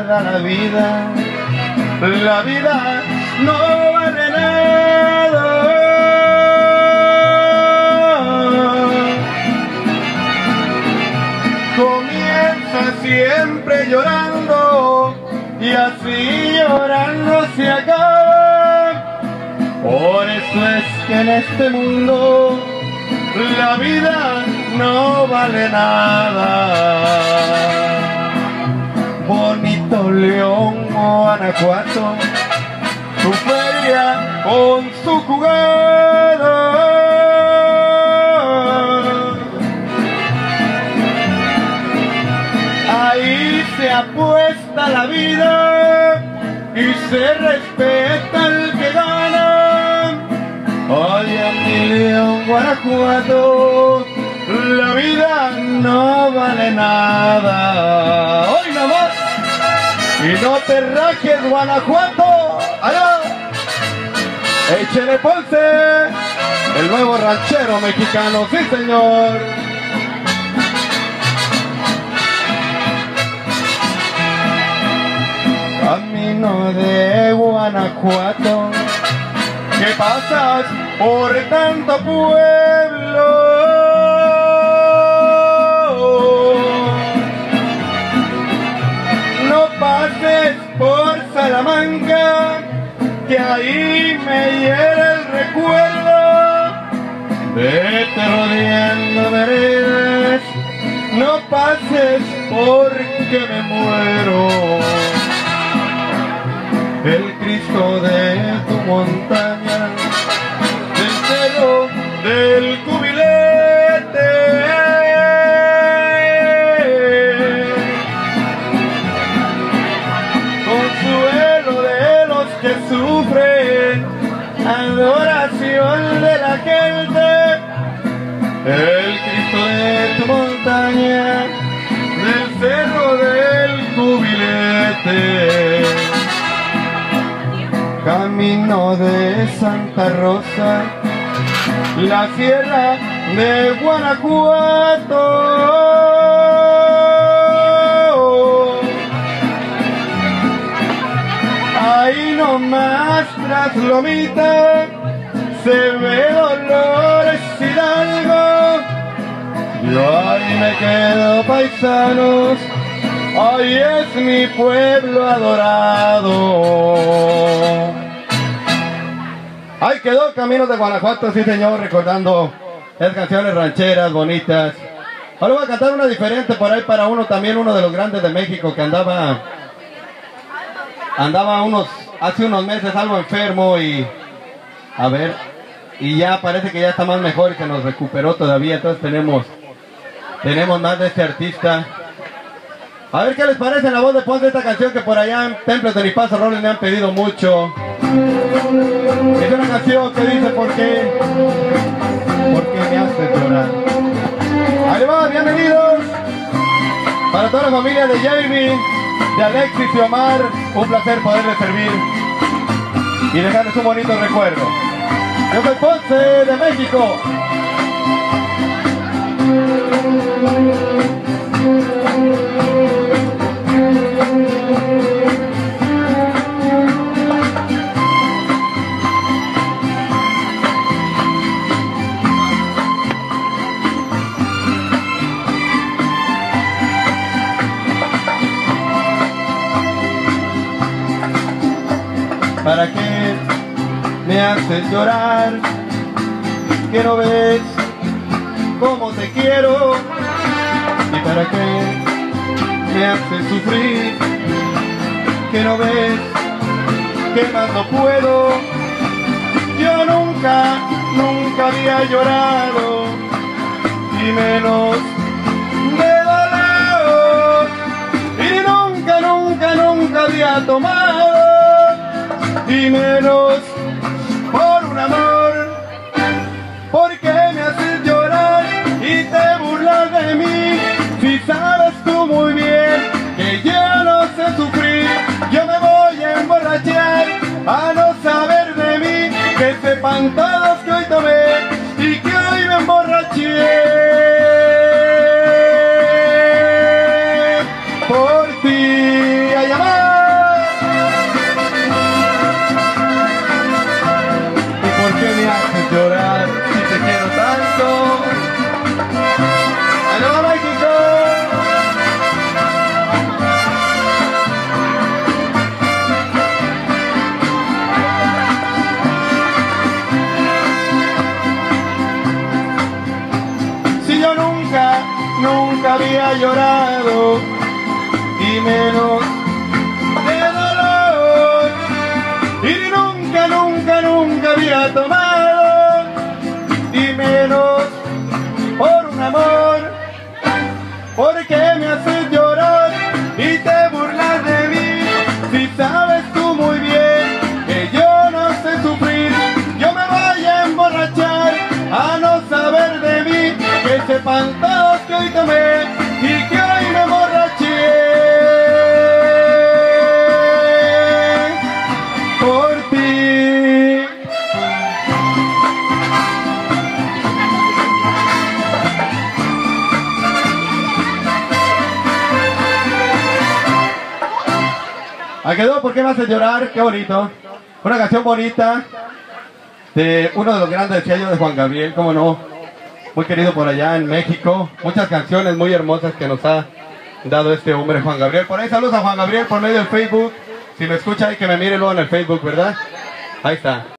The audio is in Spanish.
nada la vida no vale nada. Comienza siempre llorando y así llorando se acaba. Por eso es que en este mundo la vida no vale nada. Bonito León, Guanajuato, su feria con su jugada. Ahí se apuesta la vida y se respeta el que gana. Oye, mi León, Guanajuato, la vida no vale nada. Hoy nomás, y no te rajes, Guanajuato. ¡Allá! Échele Ponce, el nuevo ranchero mexicano, sí señor. Camino de Guanajuato, que pasas por tanto pueblo. No pases por Salamanca, que ahí me hiere el recuerdo. Vete rodeando veredas, no pases porque me muero. El Cristo de tu montaña, del cerro del Cubilete, consuelo de los que sufren, adoración de la gente. El Cristo de tu montaña, del cerro del Cubilete. Camino de Santa Rosa, la sierra de Guanajuato. Ahí nomás tras Lomita se ve Dolores Hidalgo. Yo ahí me quedo, paisanos, hoy es mi pueblo adorado. Ahí quedó Caminos de Guanajuato, sí señor, recordando esas canciones rancheras bonitas. Ahora voy a cantar una diferente por ahí para uno también, uno de los grandes de México que andaba hace unos meses algo enfermo y a ver, y ya parece que ya está más mejor y que nos recuperó todavía. Entonces tenemos más de este artista. A ver qué les parece la voz de Ponce de esta canción que por allá en Templos de Nipazo Robles me han pedido mucho. Es una canción que dice ¿por qué me hace llorar? Ahí va, bienvenidos para toda la familia de Jamie, de Alexis y Omar. Un placer poderles servir y dejarles un bonito recuerdo. Yo soy Ponce de México. ¿Para qué me haces llorar? ¿Que no ves cómo te quiero? ¿Y para qué me haces sufrir? ¿Que no ves que más no puedo? Yo nunca había llorado, y menos de dolor, y nunca había tomado, y menos por un amor. ¿Por qué me haces llorar y te burlas de mí? Si sabes tú muy bien que yo no sé sufrir. Yo me voy a emborrachar a no saber de mí, que sepan todos que hoy tomé y que hoy me emborraché. nunca había llorado, y menos de dolor, y nunca, nunca, nunca había tomado, y menos por un amor, porque me haces llorar y te burlas de mí, si sabes tú muy bien que yo no sé sufrir. Yo me voy a emborrachar a no saber de mí, que sepan todos que hoy tomé y que hoy me emborraché por ti. ¿A quedó? ¿Por qué me haces llorar? Qué bonito. Una canción bonita de uno de los grandes sellos de Juan Gabriel, cómo no, muy querido por allá en México. Muchas canciones muy hermosas que nos ha dado este hombre Juan Gabriel. Por ahí saludos a Juan Gabriel por medio del Facebook. Si me escucha hay que me mire luego en el Facebook, ¿verdad? Ahí está.